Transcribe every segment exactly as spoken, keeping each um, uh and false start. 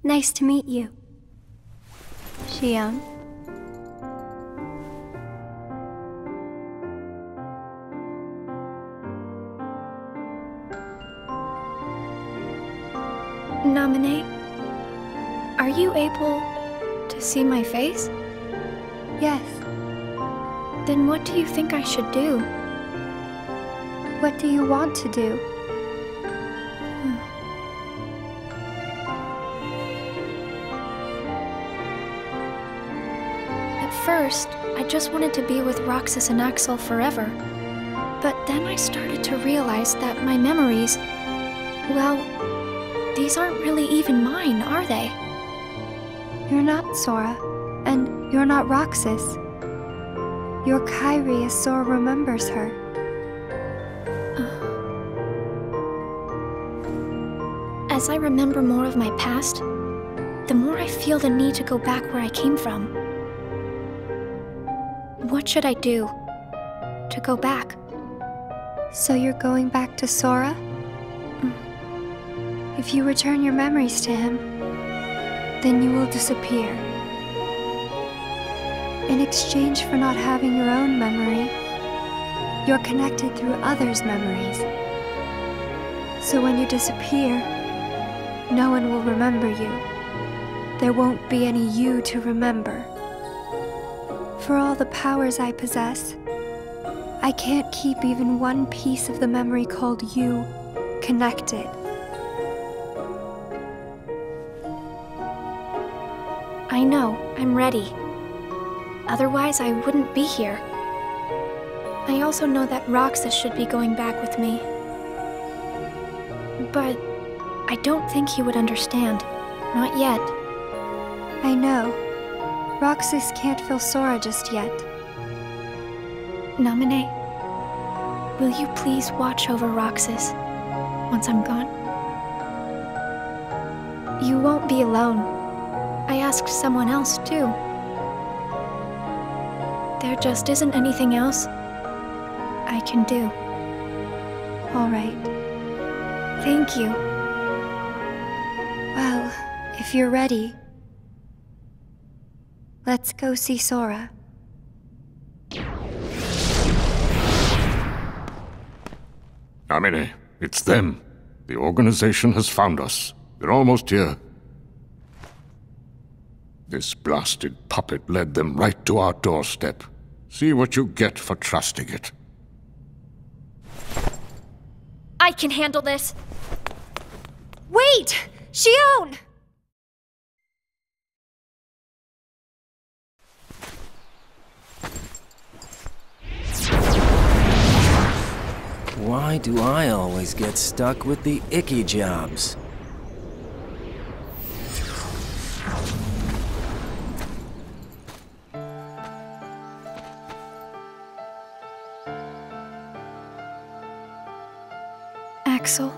Nice to meet you. Xion. Naminé, are you able to see my face? Yes. Then what do you think I should do? What do you want to do? At first, I just wanted to be with Roxas and Axel forever. But then I started to realize that my memories, well, these aren't really even mine, are they? You're not Sora, and you're not Roxas. You're Kairi as Sora remembers her. As I remember more of my past, the more I feel the need to go back where I came from. What should I do to go back? So you're going back to Sora? Mm. If you return your memories to him, then you will disappear. In exchange for not having your own memory, you're connected through others' memories. So when you disappear, no one will remember you. There won't be any you to remember. For all the powers I possess, I can't keep even one piece of the memory called you connected. I know, I'm ready. Otherwise, I wouldn't be here. I also know that Roxas should be going back with me. But I don't think he would understand. Not yet. I know. Roxas can't feel Sora just yet. Naminé, will you please watch over Roxas once I'm gone? You won't be alone. I asked someone else, too. There just isn't anything else I can do. All right. Thank you. Well, if you're ready, let's go see Sora. Naminé, it's them. The organization has found us. They're almost here. This blasted puppet led them right to our doorstep. See what you get for trusting it. I can handle this. Wait! Xion! Why do I always get stuck with the icky jobs? Axel.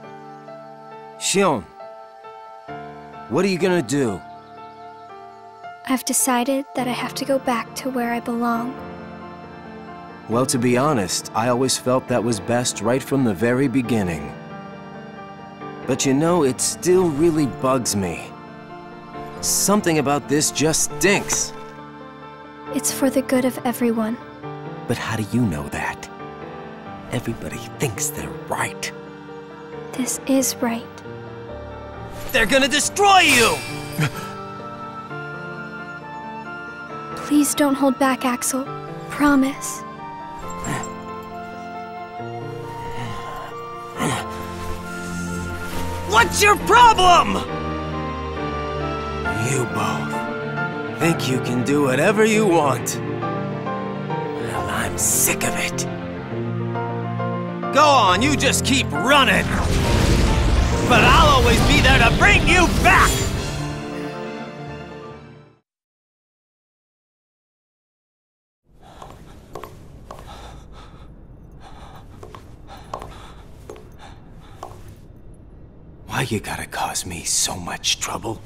Xion, what are you gonna do? I've decided that I have to go back to where I belong. Well, to be honest, I always felt that was best right from the very beginning. But you know, it still really bugs me. Something about this just stinks. It's for the good of everyone. But how do you know that? Everybody thinks they're right. This is right. They're gonna destroy you! Please don't hold back, Axel. Promise. What's your problem? You both think you can do whatever you want. Well, I'm sick of it. Go on, you just keep running. But I'll always be there to bring you back! Why you gotta cause me so much trouble?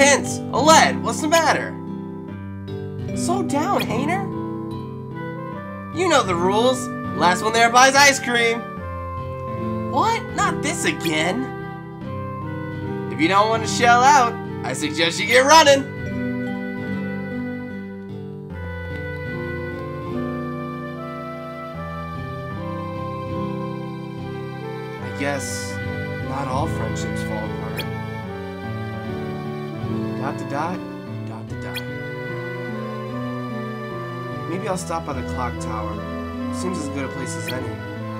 Pins! Oled, what's the matter? Slow down, Hayner. You know the rules. Last one there buys ice cream. What? Not this again. If you don't want to shell out, I suggest you get running. I guess not all friendships fall apart. Dot to dot, dot to dot. Maybe I'll stop by the clock tower. Seems as good a place as any.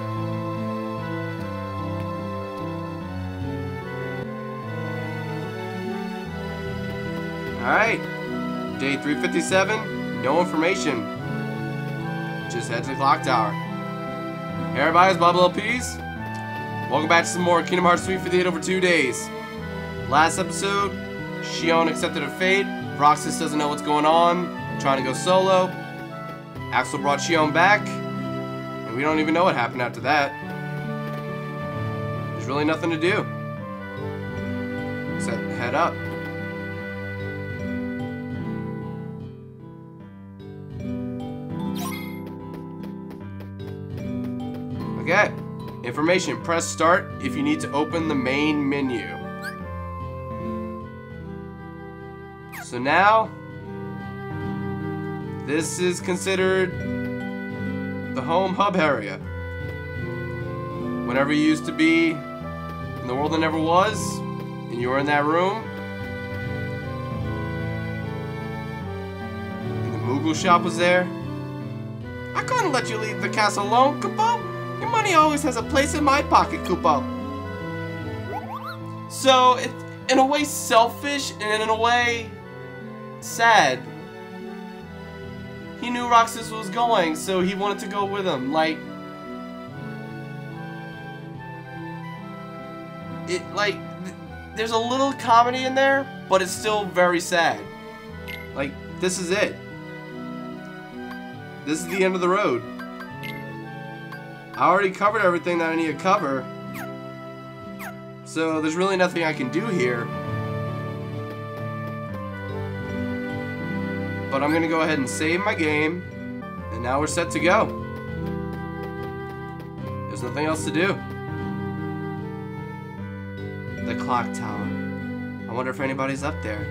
Alright. Day three fifty-seven, no information. Just head to the clock tower. Hey everybody, it's Bob L Ps. Welcome back to some more Kingdom Hearts three fifty-eight over two days. Last episode, Xion accepted her fate. Roxas doesn't know what's going on, trying to go solo. Axel brought Xion back, and we don't even know what happened after that. There's really nothing to do except head up. Okay, information. Press start if you need to open the main menu. So now, this is considered the home hub area. Whenever you used to be in the world that never was, and you were in that room, and the Moogle shop was there, I couldn't let you leave the castle alone, Kupo. Your money always has a place in my pocket, Kupo. So, it's in a way selfish, and in a way sad. He knew Roxas was going, so he wanted to go with him. Like, it, like, th there's a little comedy in there, but it's still very sad. Like, this is it. This is the end of the road. I already covered everything that I need to cover, so there's really nothing I can do here. But I'm gonna go ahead and save my game, and now we're set to go. There's nothing else to do. The clock tower. I wonder if anybody's up there.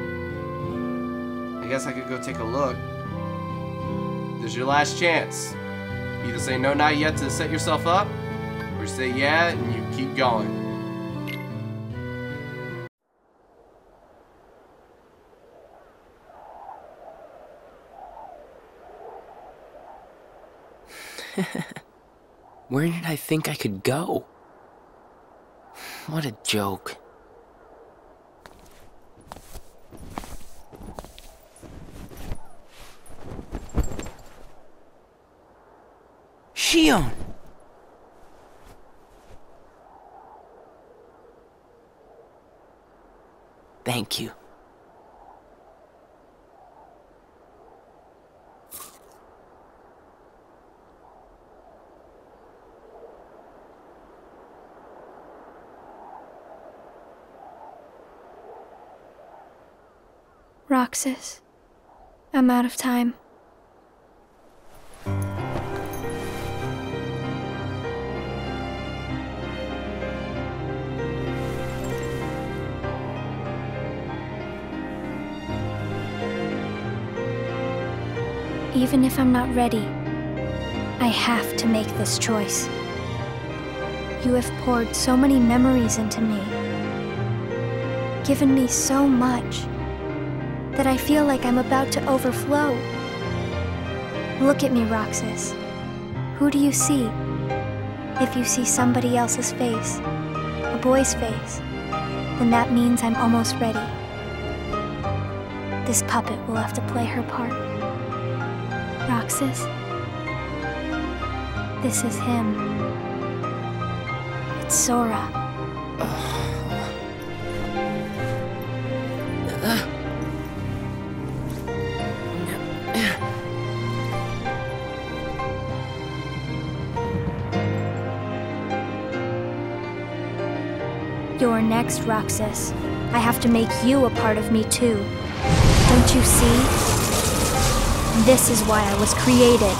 I guess I could go take a look. This is your last chance. Either say no, not yet to set yourself up, or say yeah and you keep going. Where did I think I could go? What a joke. Xion! Thank you. Roxas, I'm out of time. Even if I'm not ready, I have to make this choice. You have poured so many memories into me, given me so much, that I feel like I'm about to overflow. Look at me, Roxas. Who do you see? If you see somebody else's face, a boy's face, then that means I'm almost ready. This puppet will have to play her part. Roxas, this is him. It's Sora. You're next, Roxas. I have to make you a part of me too. Don't you see? This is why I was created.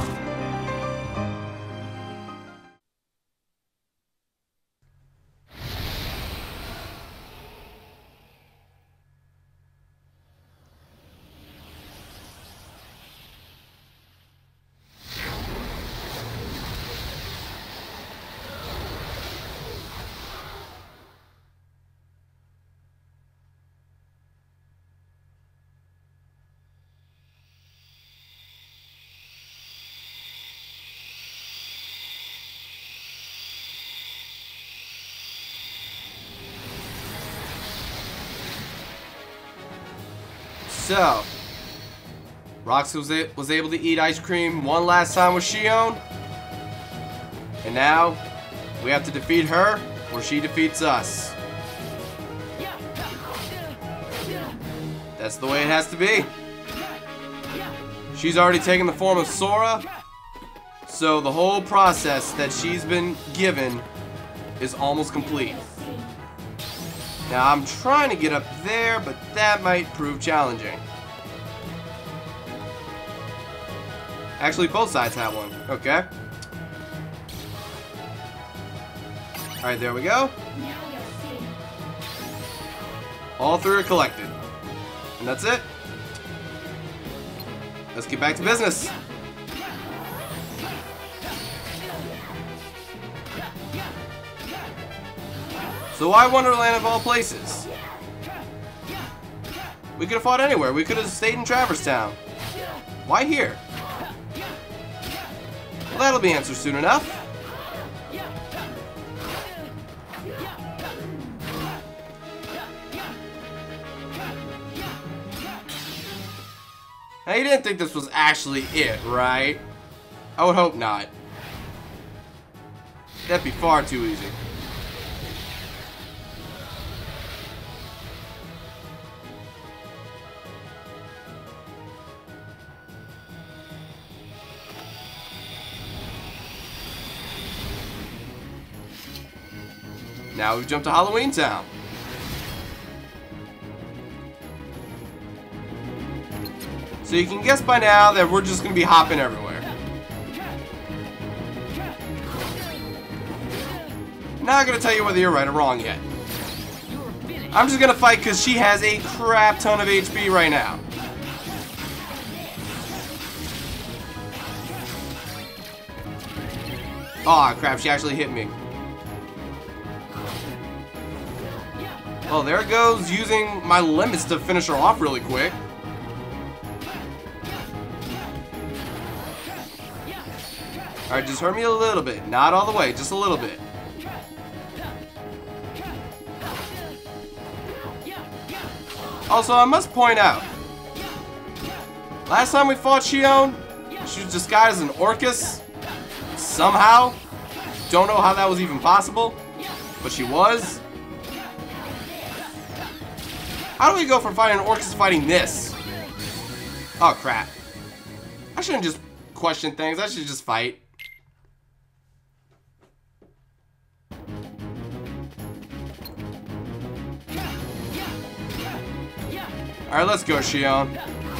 So, Roxy was, a was able to eat ice cream one last time with Xion. And now, we have to defeat her, or she defeats us. That's the way it has to be. She's already taken the form of Sora, so the whole process that she's been given is almost complete. Now, I'm trying to get up there, but that might prove challenging. Actually, both sides have one. Okay. Alright, there we go. All three are collected. And that's it. Let's get back to business. So why Wonderland of all places? We could have fought anywhere. We could have stayed in Traverse Town. Why here? Well, that'll be answered soon enough. Now, you didn't think this was actually it, right? I would hope not. That'd be far too easy. Now we've jumped to Halloween Town. So you can guess by now that we're just going to be hopping everywhere. Not going to tell you whether you're right or wrong yet. I'm just going to fight because she has a crap ton of H P right now. Aw, oh, crap, she actually hit me. Well, there it goes, using my limits to finish her off really quick. Alright, just hurt me a little bit. Not all the way, just a little bit. Also, I must point out, last time we fought Xion, she was disguised as an Orcus. Somehow. Don't know how that was even possible, but she was. How do we go from fighting an Orcus to fighting this? Oh, crap. I shouldn't just question things. I should just fight. Alright, let's go, Xion.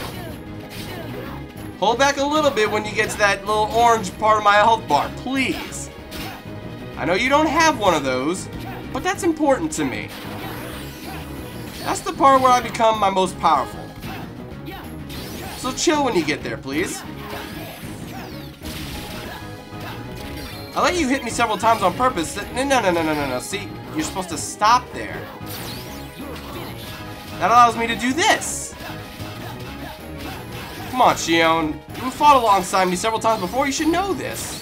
Hold back a little bit when you get to that little orange part of my health bar, please. I know you don't have one of those, but that's important to me. That's the part where I become my most powerful. So chill when you get there, please. I let you hit me several times on purpose. No, no, no, no, no, no, no. See, you're supposed to stop there. That allows me to do this. Come on, Xion. You fought alongside me several times before. You should know this.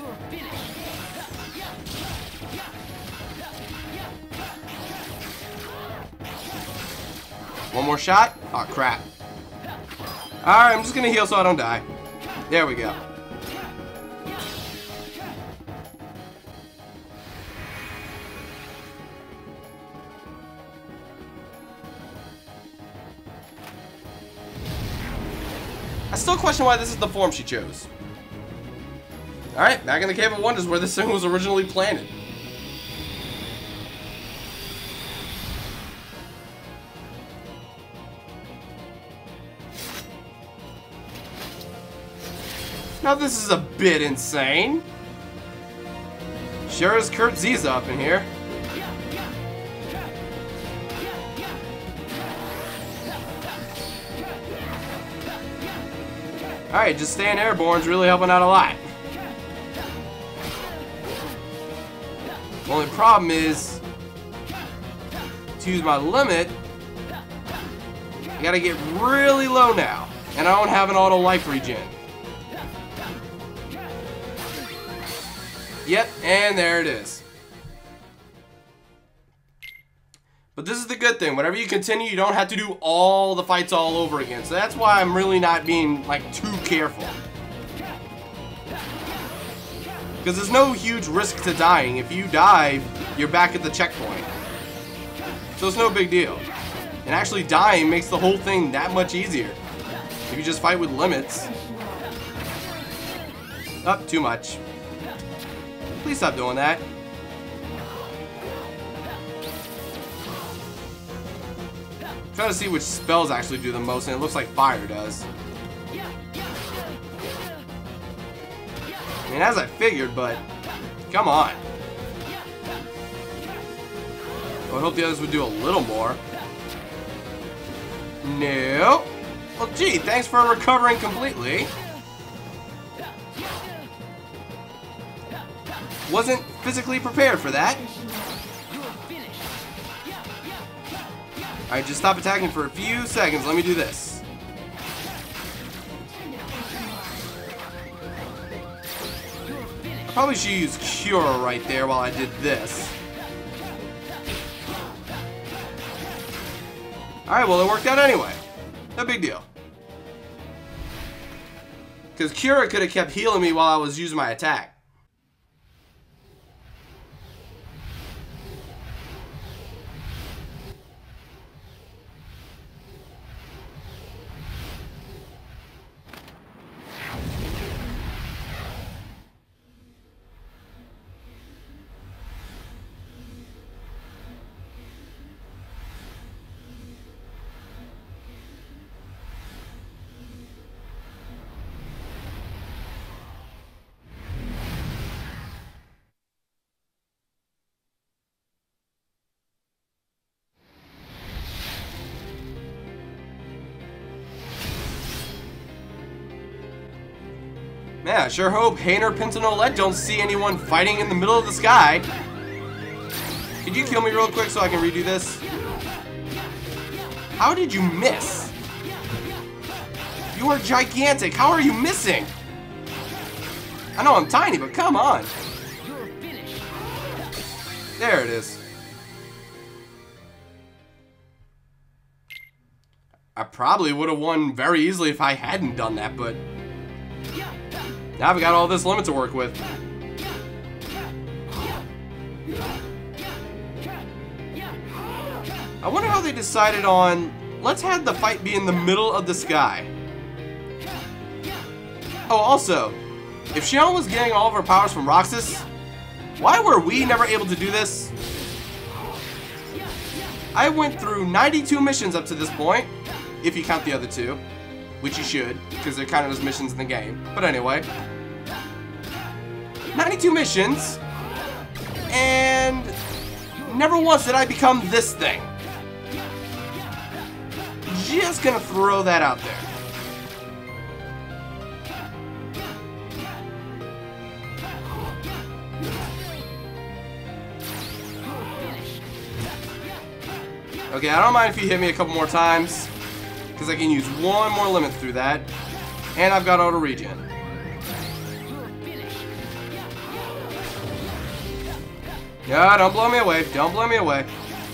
One more shot? Oh, crap. Alright, I'm just gonna heal so I don't die. There we go. I still question why this is the form she chose. Alright, back in the Cave of Wonders where this thing was originally planted. Now this is a bit insane. Sure is Kurt Ziza up in here. Alright, just staying airborne's really helping out a lot. The only problem is, to use my limit, I gotta get really low now. And I don't have an auto life regen. Yep, and there it is. But this is the good thing. Whenever you continue, you don't have to do all the fights all over again. So that's why I'm really not being, like, too careful. Because there's no huge risk to dying. If you die, you're back at the checkpoint. So it's no big deal. And actually dying makes the whole thing that much easier. If you just fight with limits. Oh, too much. Please stop doing that. Trying to see which spells actually do the most, and it looks like fire does. I mean, as I figured, but come on. I would hope the others would do a little more. No. Well, gee, thanks for recovering completely. Wasn't physically prepared for that. Alright, just stop attacking for a few seconds. Let me do this. I probably should use Cure right there while I did this. Alright, well, it worked out anyway. No big deal. Because Cure could have kept healing me while I was using my attack. Man, I sure hope Hayner, Pinta, and Olette don't see anyone fighting in the middle of the sky. Could you kill me real quick so I can redo this? How did you miss? You are gigantic. How are you missing? I know I'm tiny, but come on. There it is. I probably would have won very easily if I hadn't done that, but now I've got all this limit to work with. I wonder how they decided on, let's have the fight be in the middle of the sky. Oh, also, if Xion was getting all of her powers from Roxas, why were we never able to do this? I went through ninety-two missions up to this point, if you count the other two. Which you should, because they're kind of as missions in the game. But anyway. ninety-two missions. And never once did I become this thing. Just gonna throw that out there. Okay, I don't mind if you hit me a couple more times, because I can use one more limit through that, and I've got auto regen. Yeah, don't blow me away. Don't blow me away.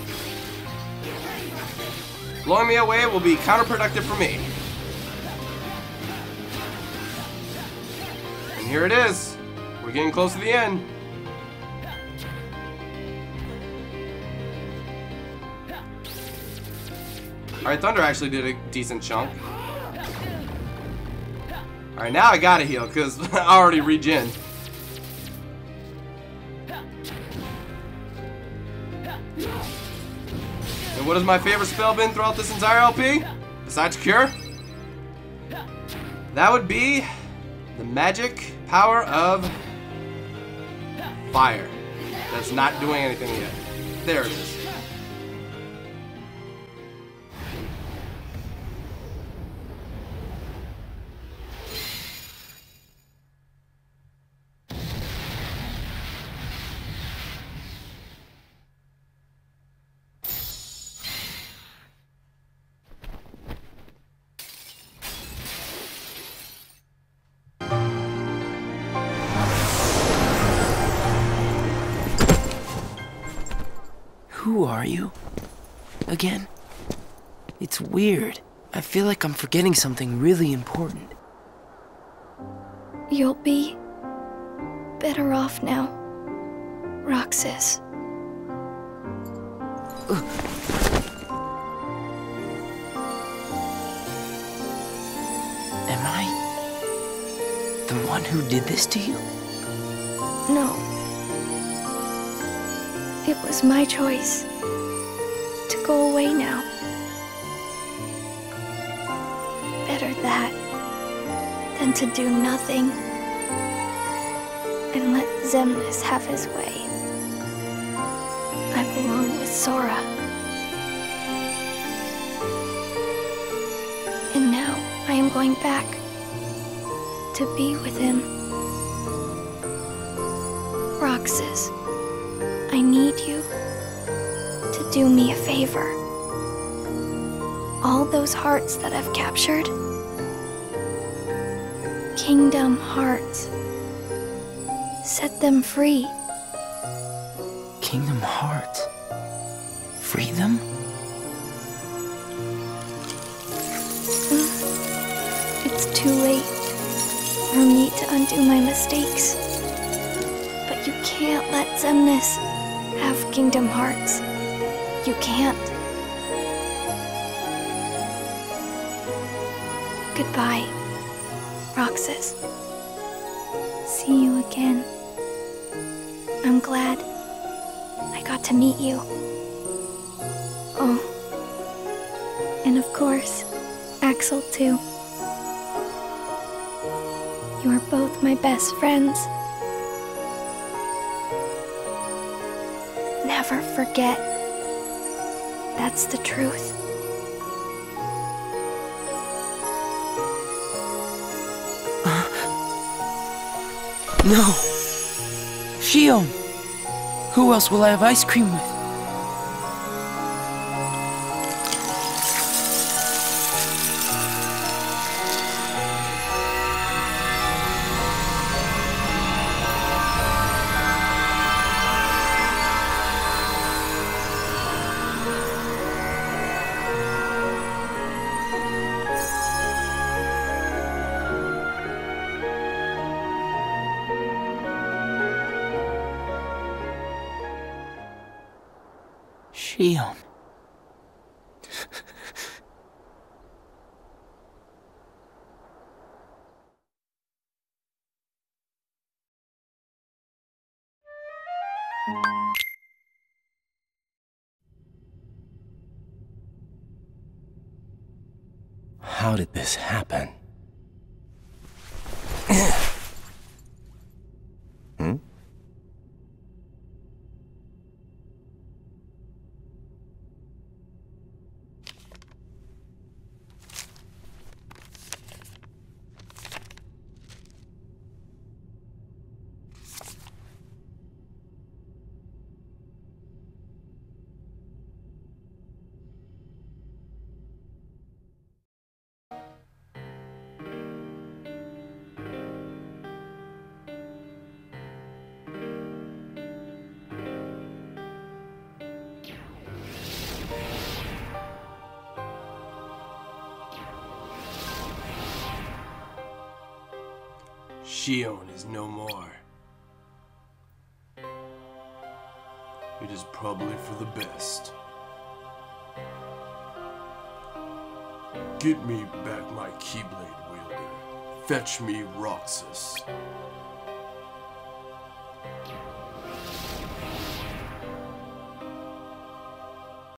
Blowing me away will be counterproductive for me. And here it is. We're getting close to the end. Alright, Thunder actually did a decent chunk. Alright, now I gotta heal, because I already regened. And what has my favorite spell been throughout this entire L P? Besides Cure? That would be The magic power of fire. That's not doing anything yet. There it is. Who are you? Again? It's weird. I feel like I'm forgetting something really important. You'll be better off now, Roxas. Am I the one who did this to you? No. It was my choice to go away now. Better that than to do nothing and let Xemnas have his way. I belong with Sora. And now I am going back to be with him. Roxas, I need you to do me a favor. All those hearts that I've captured, Kingdom Hearts, set them free. Kingdom Hearts? Free them? It's too late for me to undo my mistakes. But you can't let Xemnas have Kingdom Hearts. You can't. Goodbye, Roxas. See you again. I'm glad I got to meet you. Oh, and of course, Axel too. You are both my best friends. Never forget. That's the truth. No! Xion! Who else will I have ice cream with? Xion. How did this happen? Hmm? Xion is no more. It is probably for the best. Get me back my Keyblade wielder. Fetch me Roxas.